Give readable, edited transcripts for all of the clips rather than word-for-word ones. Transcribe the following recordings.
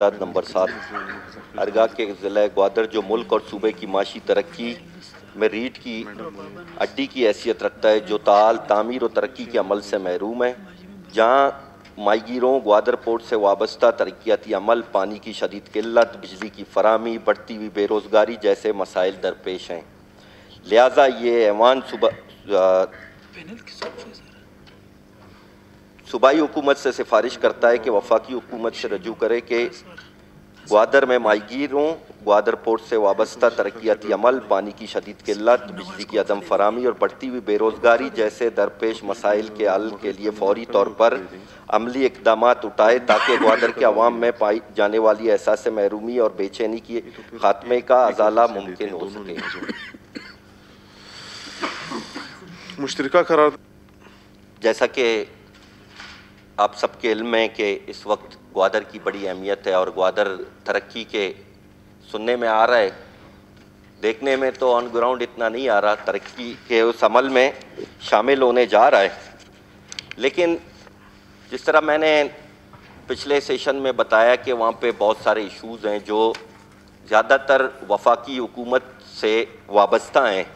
Number 7 ارگا کے ضلع گوادر جو ملک اور صوبے کی معاشی ترقی میں ریڑھ کی ہڈی کی حیثیت رکھتا ہے، جو تاحال تعمیر و ترقی کے عمل سے محروم ہے، جہاں ماہی گیروں گوادر پورٹ سے وابستہ ترقیاتی عمل، پانی کی شدید قلت، بجلی کی فراہمی، بڑھتی ہوئی بے روزگاری جیسے مسائل درپیش ہیں۔ لہٰذا یہ ایوان صوبائی حکومت سے سفارش کرتا ہے کہ وفاقی حکومت سے رجوع کرے کہ گوادر میں ماہی گیروں گوادر پورٹ سے وابستہ ترقیاتی عمل، پانی کی شدید قلت، بجلی کی عدم فراہمی اور بڑھتی ہوئی بے روزگاری جیسے درپیش مسائل کے حل کے لیے فوری طور پر عملی اقدامات اٹھائے تاکہ گوادر کے عوام میں پائی جانے والی احساس محرومی اور بے چینی کے خاتمے کا ازالہ ممکن ہو سکے۔ مشترکہ قرار جیسا کہ آپ سب کے علم ہے کہ اس وقت گوادر کی بڑی اہمیت ہے اور گوادر ترقی کے سننے میں آ رہا ہے، دیکھنے میں تو آن گراؤنڈ اتنا نہیں آ رہا، ترقی کے اس عمل میں شامل ہونے جا رہا ہے، لیکن جس طرح میں نے پچھلے سیشن میں بتایا کہ وہاں پہ بہت سارے ایشوز ہیں جو زیادہ تر وفاقی حکومت سے وابستہ ہیں۔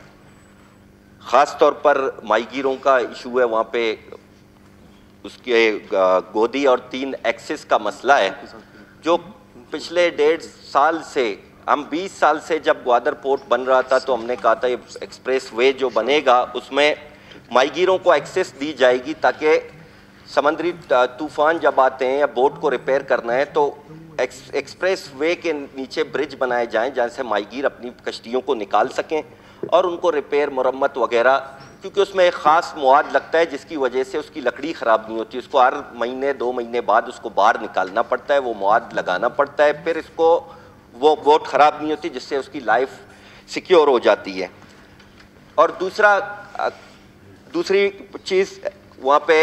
خاص طور پر ماہی گیروں کا ایشو ہے، وہاں پہ اس کے گودی اور 3 ایکسس کا مسئلہ ہے، جو پچھلے 1.5 سال سے، ہم 20 سال سے جب گوادر پورٹ بن رہا تھا تو ہم نے کہا تھا یہ ایکسپریس وے جو بنے گا اس میں ماہی گیروں کو ایکسس دی جائے گی تاکہ سمندری طوفان جب آتے ہیں یا بوٹ کو ریپیئر کرنا ہے تو ایکسپریس وے کے نیچے برج بنائے جائیں جہاں سے ماہی گیر اپنی کشتیوں کو نکال سکیں اور ان کو ریپیئر مرمت وغیرہ، کیونکہ اس میں ایک خاص مواد لگتا ہے جس کی وجہ سے اس کی لکڑی خراب نہیں ہوتی، اس کو ہر مہینے 2 مہینے بعد اس کو باہر نکالنا پڑتا ہے، وہ مواد لگانا پڑتا ہے، پھر اس کو وہ بوٹ خراب نہیں ہوتی جس سے اس کی لائف سیکیور ہو جاتی ہے۔ اور دوسری چیز وہاں پہ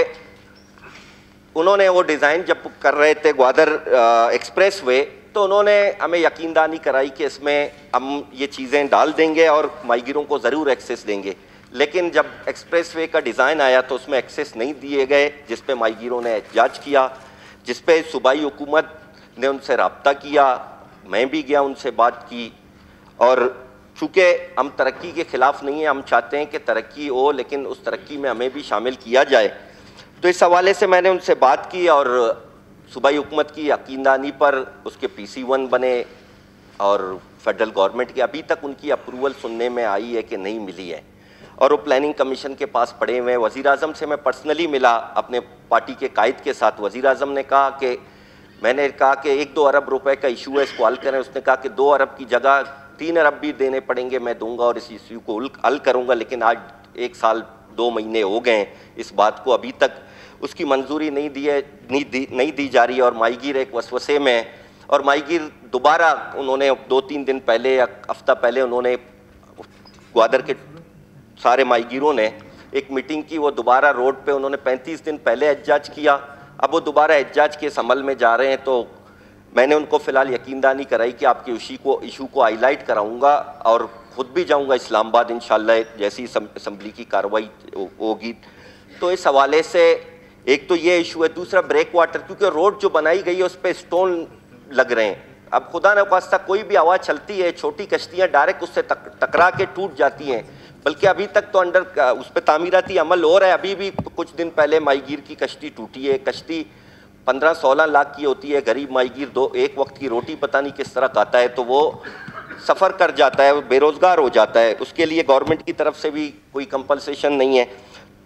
انہوں نے وہ ڈیزائن جب کر رہے تھے گوادر ایکسپریس وے تو انہوں نے ہمیں یقین دہانی کرائی کہ اس میں ہم یہ چیزیں ڈال دیں گے اور ماہی گیروں کو ضرور ایکسس دیں گے، لیکن جب ایکسپریس وے کا ڈیزائن آیا تو اس میں ایکسس نہیں دیے گئے، جس پہ ماہی گیروں نے احتجاج کیا، جس پہ صوبائی حکومت نے ان سے رابطہ کیا، میں بھی گیا ان سے بات کی، اور چونکہ ہم ترقی کے خلاف نہیں ہیں، ہم چاہتے ہیں کہ ترقی ہو لیکن اس ترقی میں ہمیں بھی شامل کیا جائے، تو اس حوالے سے میں نے ان سے بات کی اور صوبائی حکومت کی یقین دہانی پر اس کے PC1 بنے اور فیڈرل گورنمنٹ کے ابھی تک ان کی اپروول سننے میں آئی ہے کہ نہیں ملی ہے اور وہ پلاننگ کمیشن کے پاس پڑے ہوئے ہیں۔ وزیر اعظم سے میں پرسنلی ملا اپنے پارٹی کے قائد کے ساتھ، وزیر اعظم نے کہا کہ میں نے کہا کہ 1-2 ارب روپے کا ایشو ہے، اس کو حل کریں، اس نے کہا کہ 2 ارب کی جگہ 3 ارب بھی دینے پڑیں گے، میں دوں گا اور اس ایشو کو حل کروں گا، لیکن آج 1 سال 2 مہینے ہو گئے ہیں اس بات کو، ابھی تک اس کی منظوری نہیں دی جا رہی ہے اور ماہی گیر ایک وسوسے میں، اور ماہی گیر دوبارہ انہوں نے 2-3 دن پہلے یا ہفتہ پہلے انہوں نے گوادر کے سارے ماہی گیروں نے ایک میٹنگ کی، وہ دوبارہ روڈ پہ انہوں نے 35 دن پہلے احتجاج کیا، اب وہ دوبارہ احتجاج کے اس عمل میں جا رہے ہیں، تو میں نے ان کو فی الحال یقین دہانی کرائی کہ آپ کے ایشو کو ہائی لائٹ کراؤں گا اور خود بھی جاؤں گا اسلام آباد انشاءاللہ جیسی اسمبلی کی کارروائی ہوگی۔ تو اس حوالے سے ایک تو یہ ایشو ہے، دوسرا بریک واٹر، کیونکہ روڈ جو بنائی گئی ہے اس پہ سٹون لگ رہے ہیں، اب خدا نخواستہ کوئی بھی ہوا چلتی ہے چھوٹی کشتیاں ڈائریکٹ اس سے ٹکرا کے ٹوٹ جاتی ہیں، بلکہ ابھی تک تو اس پہ تعمیراتی عمل ہو رہا ہے، ابھی بھی کچھ دن پہلے ماہی گیر کی کشتی ٹوٹی ہے، کشتی 15-16 لاکھ کی ہوتی ہے، غریب ماہی گیر ایک وقت کی روٹی پتہ نہیں کس طرح کھاتا ہے تو وہ سفر کر جاتا ہے، بے روزگار ہو جاتا ہے، اس کے لیے گورنمنٹ کی طرف سے بھی کوئی کمپنسیشن نہیں ہے۔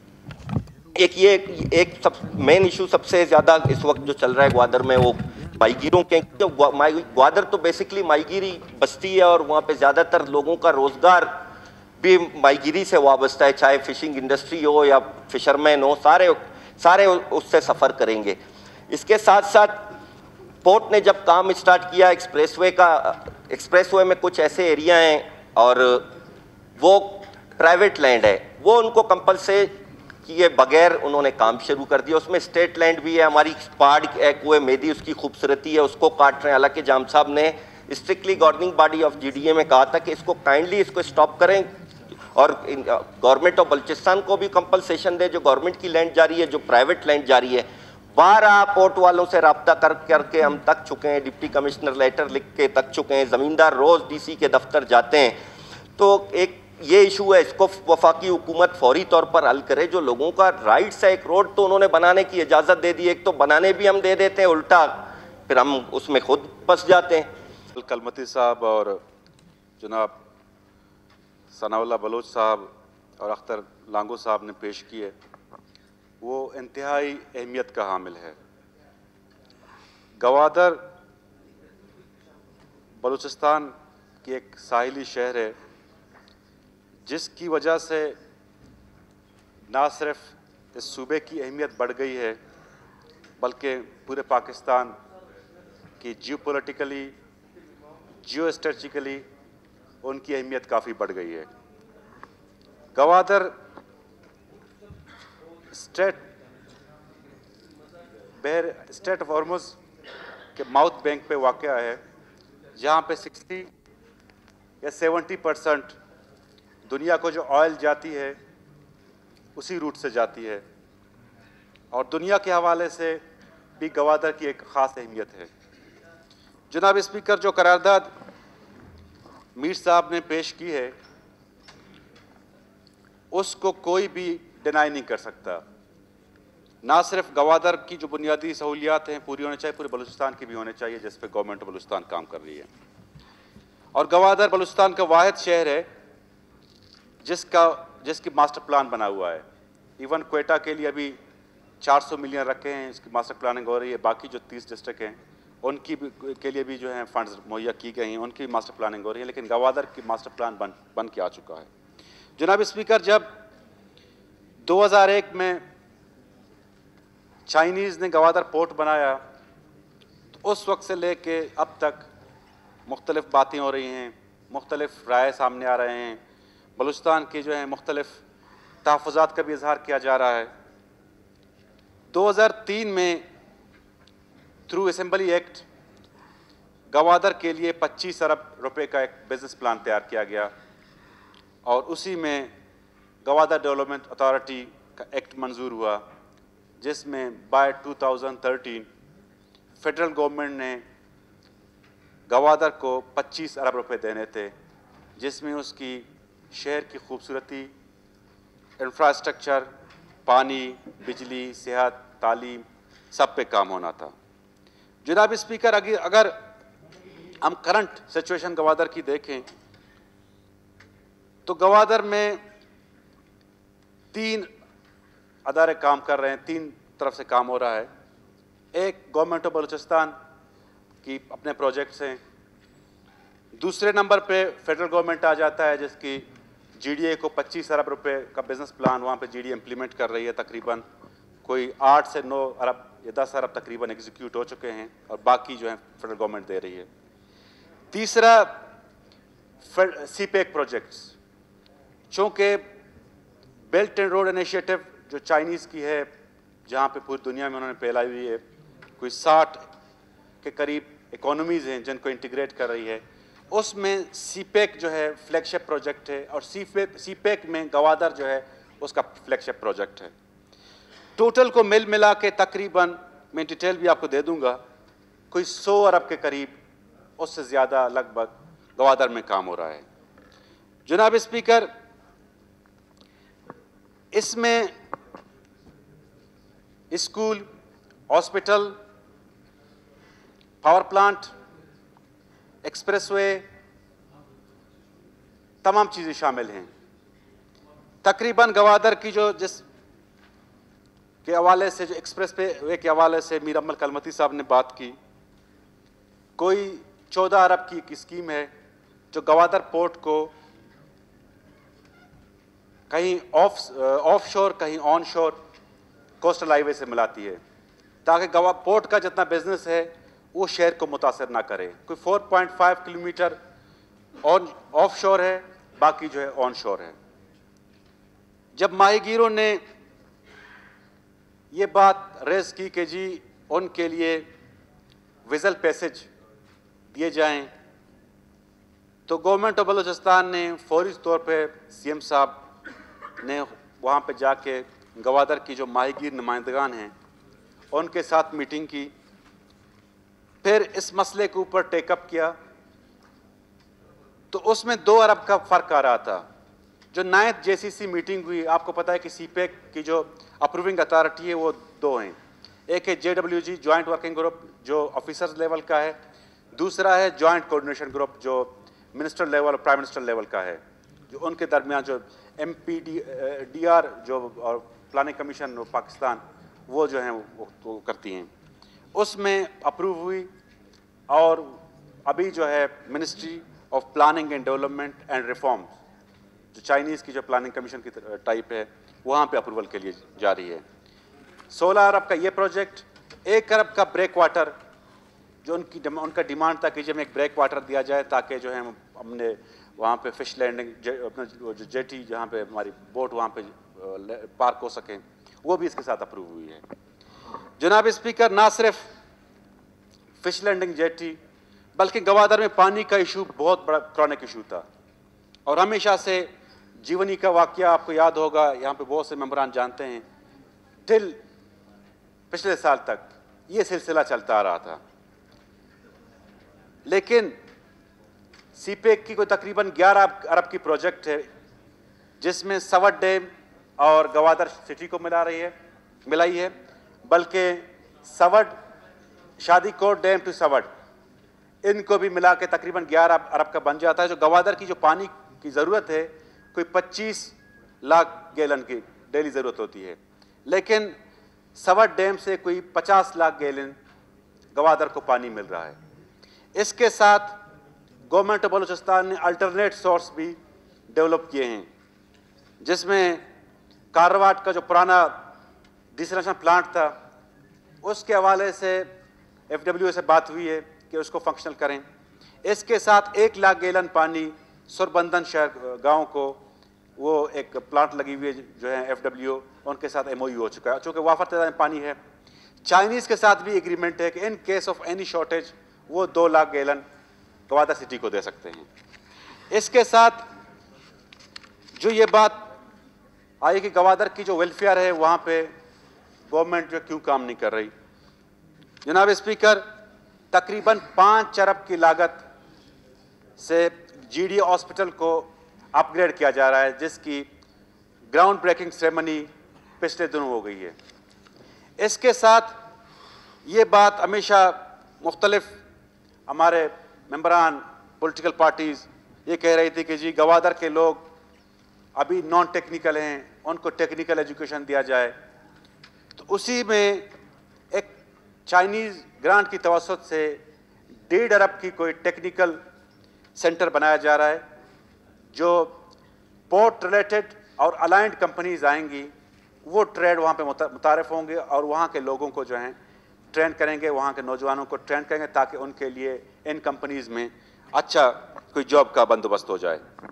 ایک مین ایشو سب سے زیادہ اس وقت جو چل رہا ہے گوادر میں وہ ماہی گیروں کے، گوادر تو بیسکلی ماہی گیری بستی ہے اور وہاں پہ زیادہ تر لوگوں کا روزگار بھی ماہی گیری سے وابستہ ہے، چاہے فشنگ انڈسٹری ہو یا فشرمین ہو، سارے اس سے سفر کریں گے۔ اس کے ساتھ ساتھ پورٹ نے جب کام اسٹارٹ کیا ایکسپریس وے میں کچھ ایسے ایریا ہیں اور وہ پرائیویٹ لینڈ ہے، وہ ان کو کمپلسری کیے بغیر انہوں نے کام شروع کر دیا، اس میں اسٹیٹ لینڈ بھی ہے، ہماری پہاڑ کوہ میدی اس کی خوبصورتی ہے، اس کو کاٹ رہے ہیں، حالانکہ جام صاحب نے strictly governing body of GDA میں کہا تھا کہ اس کو کائنڈلی اس کو اسٹاپ کریں اور گورنمنٹ آف بلوچستان کو بھی کمپلسیشن دے، جو گورنمنٹ کی لینڈ جاری ہے، جو پرائیویٹ لینڈ جاری ہے 12 پورٹ والوں سے رابطہ کر کے ہم تک چکے ہیں, ڈپٹی کمشنر لیٹر لکھ کے تک چکے ہیں, زمیندار روز ڈی سی کے دفتر جاتے ہیں. تو ایک یہ ایشو ہے, اس کو وفاقی حکومت فوری طور پر حل کرے. جو لوگوں کا رائٹس ہے, ایک روڈ تو انہوں نے بنانے کی اجازت دے دی, ایک تو بنانے بھی ہم دے دیتے ہیں الٹا, پھر ہم اس میں خود پھنس جاتے ہیں. کلمتی صاحب اور جناب ثناء اللہ بلوچ صاحب اور اختر لانگو صاحب نے پیش کی ہے, وہ انتہائی اہمیت کا حامل ہے. گوادر بلوچستان کی ایک ساحلی شہر ہے, جس کی وجہ سے نہ صرف اس صوبے کی اہمیت بڑھ گئی ہے, بلکہ پورے پاکستان کی جیو پولیٹیکلی, جیو اسٹریٹجیکلی ان کی اہمیت کافی بڑھ گئی ہے. گوادر اسٹریٹ آف ہارمز کے ماؤتھ بینک پہ واقع ہے, جہاں پہ 60 یا 70% دنیا کو جو آئل جاتی ہے اسی روٹ سے جاتی ہے, اور دنیا کے حوالے سے بھی گوادر کی ایک خاص اہمیت ہے. جناب اسپیکر, جو قرارداد میر صاحب نے پیش کی ہے اس کو کوئی بھی ڈینائی نہیں کر سکتا. نہ صرف گوادر کی جو بنیادی سہولیات ہیں پوری ہونے چاہیے, پورے بلوچستان کی بھی ہونے چاہیے جس پہ گورنمنٹ بلوچستان کام کر رہی ہے. اور گوادر بلوچستان کا واحد شہر ہے جس کی ماسٹر پلان بنا ہوا ہے. ایون کوئٹہ کے لیے ابھی 400 ملین رکھے ہیں, اس کی ماسٹر پلاننگ ہو رہی ہے. باقی جو 30 ڈسٹرکٹ ہیں ان کی کے لیے بھی جو ہیں فنڈز مہیا کی گئی ہیں, ان کی بھی ماسٹر پلاننگ ہو رہی ہے. لیکن گوادر کی ماسٹر پلان بن کے آ چکا ہے. جناب اسپیکر, جب 2001 میں چائنیز نے گوادر پورٹ بنایا تو اس وقت سے لے کے اب تک مختلف باتیں ہو رہی ہیں, مختلف رائے سامنے آ رہے ہیں, بلوچستان کے جو ہیں مختلف تحفظات کا بھی اظہار کیا جا رہا ہے. 2003 میں تھرو اسمبلی ایکٹ گوادر کے لیے 25 ارب روپے کا ایک بزنس پلان تیار کیا گیا, اور اسی میں گوادر ڈیولپمنٹ اتھارٹی کا ایکٹ منظور ہوا, جس میں بائی 2013 فیڈرل گورنمنٹ نے گوادر کو 25 ارب روپے دینے تھے, جس میں اس کی شہر کی خوبصورتی, انفراسٹرکچر, پانی, بجلی, صحت, تعلیم سب پہ کام ہونا تھا. جناب اسپیکر, اگر ہم کرنٹ سچویشن گوادر کی دیکھیں تو گوادر میں 3 ادارے کام کر رہے ہیں, 3 طرف سے کام ہو رہا ہے. ایک گورنمنٹ آف بلوچستان کی اپنے پروجیکٹس ہیں, دوسرے نمبر پہ فیڈرل گورنمنٹ آ جاتا ہے جس کی جی ڈی اے کو 25 ارب روپے کا بزنس پلان وہاں پہ جی ڈی اے امپلیمنٹ کر رہی ہے. تقریباً کوئی 8 سے 9 ارب یا 10 ارب تقریباً ایگزیکیوٹ ہو چکے ہیں, اور باقی جو ہیں فیڈرل گورنمنٹ دے رہی ہے. تیسرا سی پیک پروجیکٹس, چونکہ بیلٹ اینڈ روڈ انیشیٹو جو چائنیز کی ہے, جہاں پہ پوری دنیا میں انہوں نے پھیلائی ہوئی ہے, کوئی 60 کے قریب اکانومیز ہیں جن کو انٹیگریٹ کر رہی ہے, اس میں سی پیک جو ہے فلیگ شپ پروجیکٹ ہے, اور سی پیک میں گوادر جو ہے اس کا فلیگ شپ پروجیکٹ ہے. ٹوٹل کو ملا کے تقریباً, میں ڈیٹیل بھی آپ کو دے دوں گا, کوئی 100 ارب کے قریب, اس سے زیادہ لگ بھگ گوادر میں کام ہو رہا ہے. جناب اسپیکر, اس میں school, hospital, power plant, expressway, تمام چیزیں شامل ہیں. تقریباً گوادر کی جس کے حوالے سے, جو ایکسپریس وے کے حوالے سے میر امل کلمتی صاحب نے بات کی, کوئی 14 ارب کی ایک اسکیم ہے جو گوادر پورٹ کو کہیں آف شور کہیں آن شور کوسٹل ہائی وے سے ملاتی ہے, تاکہ پورٹ کا جتنا بزنس ہے وہ شہر کو متاثر نہ کرے. کوئی 4.5 کلومیٹر آف شور ہے, باقی جو ہے آن شور ہے. جب ماہی گیروں نے یہ بات ریز کی کہ جی ان کے لیے ویزل پیسج دیے جائیں, تو گورنمنٹ آف بلوچستان نے فوری طور پہ سی ایم صاحب نے وہاں پہ جا کے گوادر کی جو ماہی گیر نمائندگان ہیں ان کے ساتھ میٹنگ کی, پھر اس مسئلے کے اوپر ٹیک اپ کیا, تو اس میں 2 ارب کا فرق آ رہا تھا. جو 9th JCC میٹنگ ہوئی, آپ کو پتا ہے کہ سی پیک کی جو اپروونگ اتھارٹی ہے وہ 2 ہیں, ایک ہے JWG جوائنٹ ورکنگ گروپ جو آفیسرز لیول کا ہے, دوسرا ہے جوائنٹ کوآرڈینیشن گروپ جو منسٹر لیول اور پرائم منسٹر لیول کا ہے, جو ان کے درمیان جو MPDR جو اور پلاننگ کمیشن پاکستان وہ جو ہیں وہ کرتی ہیں, اس میں اپروو ہوئی. اور ابھی جو ہے ministry of planning and development and reform جو چائنیز کی جو پلاننگ کمیشن کی ٹائپ ہے وہاں پہ اپروول کے لیے جا رہی ہے. 16 ارب کا یہ پروجیکٹ, 1 ارب کا بریک واٹر جو ان کا ڈیمانڈ تھا کہ جب ایک بریک واٹر دیا جائے تاکہ جو ہے ہم نے وہاں پہ فش لینڈنگ اپنا جو جیٹی جہاں پہ ہماری بوٹ وہاں پہ پارک ہو سکیں, وہ بھی اس کے ساتھ اپروو ہوئی ہے. جناب اسپیکر, نہ صرف فش لینڈنگ جیٹی بلکہ گوادر میں پانی کا ایشو بہت بڑا کرونک ایشو تھا, اور ہمیشہ سے جیونی کا واقعہ آپ کو یاد ہوگا, یہاں پہ بہت سے ممبران جانتے ہیں, ٹل پچھلے سال تک یہ سلسلہ چلتا آ رہا تھا. لیکن سی پیک کی کوئی تقریباً 11 ارب کی پروجیکٹ ہے جس میں سوٹ ڈیم اور گوادر سٹی کو ملائی ہے, بلکہ سوٹ شادی کوٹ ڈیم ٹو سوٹ ان کو بھی ملا کے تقریباً 11 ارب کا بن جاتا ہے. جو گوادر کی جو پانی کی ضرورت ہے کوئی 25 لاکھ گیلن کی ڈیلی ضرورت ہوتی ہے, لیکن سوٹ ڈیم سے کوئی 50 لاکھ گیلن گوادر کو پانی مل رہا ہے. اس کے ساتھ گورنمنٹ آف بلوچستان نے الٹرنیٹ سورس بھی ڈیولپ کیے ہیں, جس میں کارواٹ کا جو پرانا ڈیسلینیشن پلانٹ تھا اس کے حوالے سے FWA سے بات ہوئی ہے کہ اس کو فنکشنل کریں. اس کے ساتھ 1 لاکھ گیلن پانی سربندن شہر گاؤں کو وہ ایک پلانٹ لگی ہوئی ہے جو ہے FWO, ان کے ساتھ MOU ہو چکا ہے, چونکہ وافر تعداد میں پانی ہے. چائنیز کے ساتھ بھی ایگریمنٹ ہے کہ in case of any shortage وہ 2 لاکھ گیلن گوادر سٹی کو دے سکتے ہیں. اس کے ساتھ جو یہ بات آئی کہ گوادر کی جو ویلفیئر ہے وہاں پہ گورنمنٹ جو کیوں کام نہیں کر رہی. جناب اسپیکر, تقریباً 5 ارب کی لاگت سے GD ہاسپٹل کو اپ گریڈ کیا جا رہا ہے, جس کی گراؤنڈ بریکنگ سیریمنی پچھلے دنوں ہو گئی ہے. اس کے ساتھ یہ بات ہمیشہ مختلف ہمارے ممبران پولیٹیکل پارٹیز یہ کہہ رہی تھی کہ جی گوادر کے لوگ ابھی نان ٹیکنیکل ہیں, ان کو ٹیکنیکل ایجوکیشن دیا جائے. تو اسی میں ایک چائنیز گرانٹ کی توسط سے 1.5 ارب کی کوئی ٹیکنیکل سینٹر بنایا جا رہا ہے, جو پورٹ ریلیٹڈ اور الائنڈ کمپنیز آئیں گی وہ ٹریڈ وہاں پہ متعارف ہوں گے اور وہاں کے لوگوں کو جو ہیں ٹرین کریں گے, وہاں کے نوجوانوں کو ٹرین کریں گے تاکہ ان کے لیے ان کمپنیز میں اچھا کوئی جاب کا بندوبست ہو جائے.